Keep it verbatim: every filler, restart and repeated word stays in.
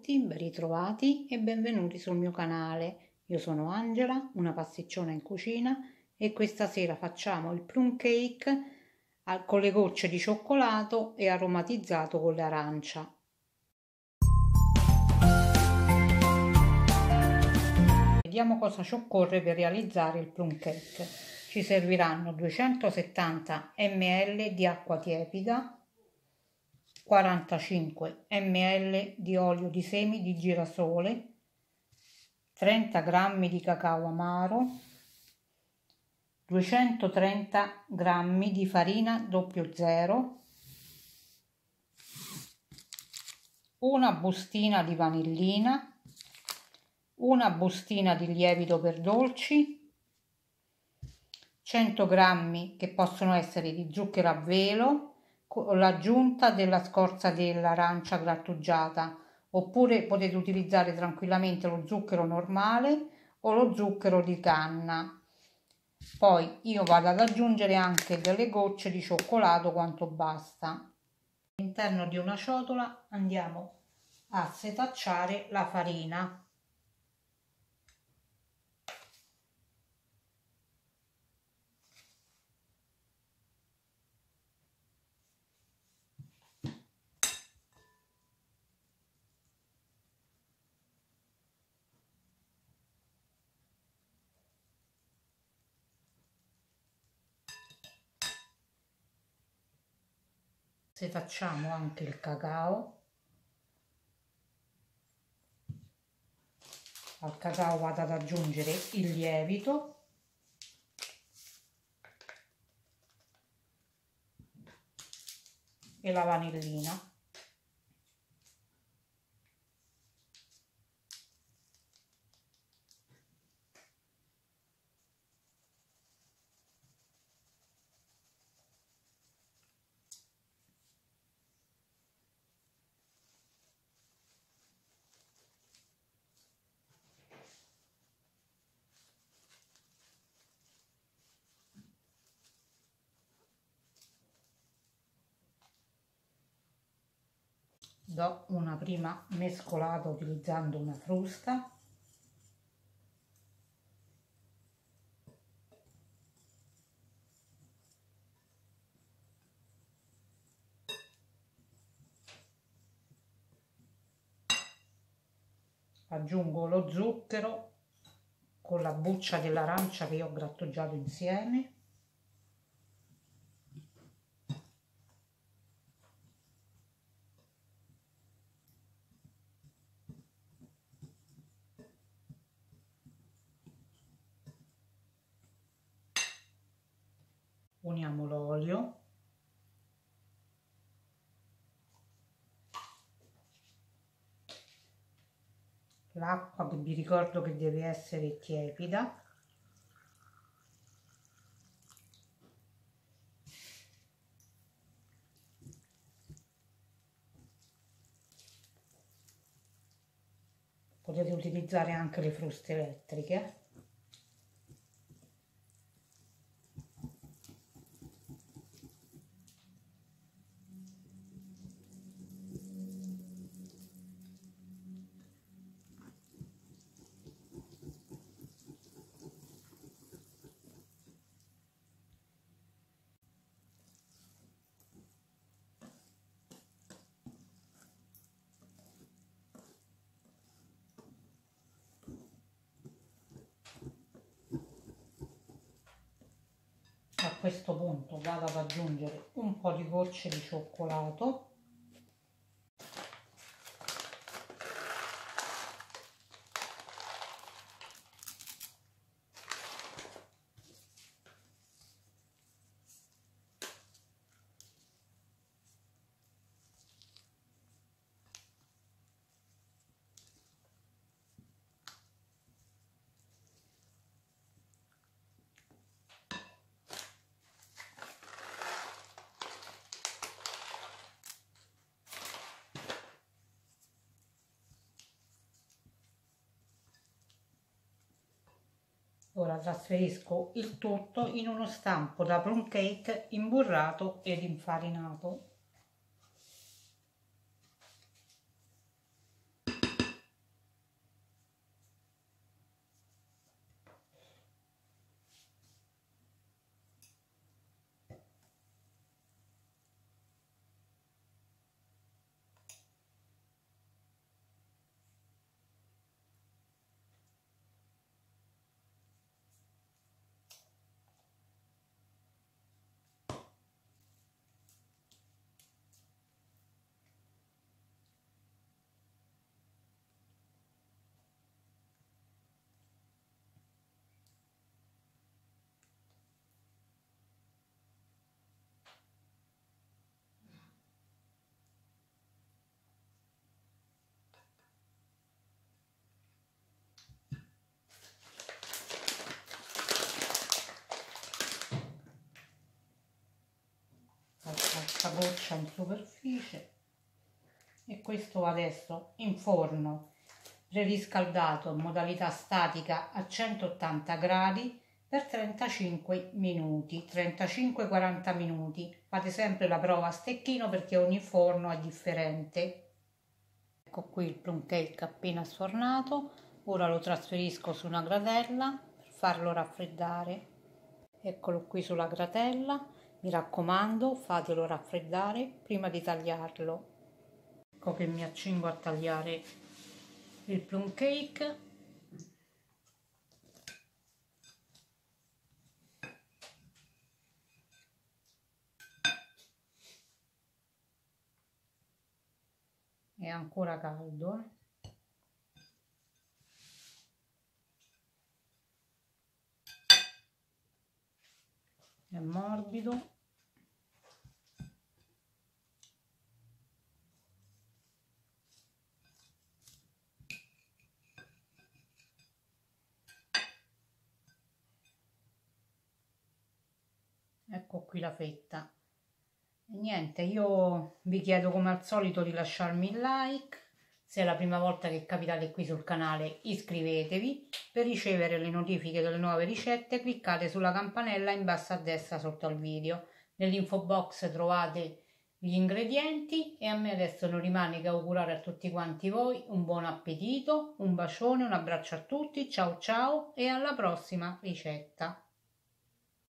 tutti, ben ritrovati e benvenuti sul mio canale. Io sono Angela, una pasticciona in cucina, e questa sera facciamo il plum cake con le gocce di cioccolato e aromatizzato con l'arancia. Vediamo cosa ci occorre per realizzare il plum cake. Ci serviranno duecentosettanta millilitri di acqua tiepida, quarantacinque millilitri di olio di semi di girasole, trenta grammi di cacao amaro, duecentotrenta grammi di farina zero zero, una bustina di vanillina, una bustina di lievito per dolci, cento grammi che possono essere di zucchero a velo con l'aggiunta della scorza dell'arancia grattugiata, oppure potete utilizzare tranquillamente lo zucchero normale o lo zucchero di canna. Poi io vado ad aggiungere anche delle gocce di cioccolato quanto basta. All'interno di una ciotola andiamo a setacciare la farina. Setacciamo anche il cacao. Al cacao vado ad aggiungere il lievito e la vanillina. Do una prima mescolata utilizzando una frusta. Aggiungo lo zucchero con la buccia dell'arancia che io ho grattugiato insieme. Uniamo l'olio. L'acqua, che vi ricordo che deve essere tiepida. Potete utilizzare anche le fruste elettriche. A questo punto vado ad aggiungere un po' di gocce di cioccolato. Ora trasferisco il tutto in uno stampo da plum cake imburrato ed infarinato. questa goccia in superficie e questo adesso in forno preriscaldato in modalità statica a centottanta gradi per trentacinque minuti, trentacinque quaranta minuti. Fate sempre la prova a stecchino perché ogni forno è differente. Ecco qui il plum cake appena sfornato, ora lo trasferisco su una gratella per farlo raffreddare. Eccolo qui sulla gratella, mi raccomando fatelo raffreddare prima di tagliarlo. Ecco che mi accingo a tagliare il plum cake. È ancora caldo, eh? È morbido. Ecco qui la fetta. E niente, io vi chiedo come al solito di lasciarmi il like. Se è la prima volta che capitate qui sul canale, iscrivetevi. Per ricevere le notifiche delle nuove ricette cliccate sulla campanella in basso a destra sotto al video. Nell'info box trovate gli ingredienti e a me adesso non rimane che augurare a tutti quanti voi un buon appetito, un bacione, un abbraccio a tutti, ciao ciao e alla prossima ricetta.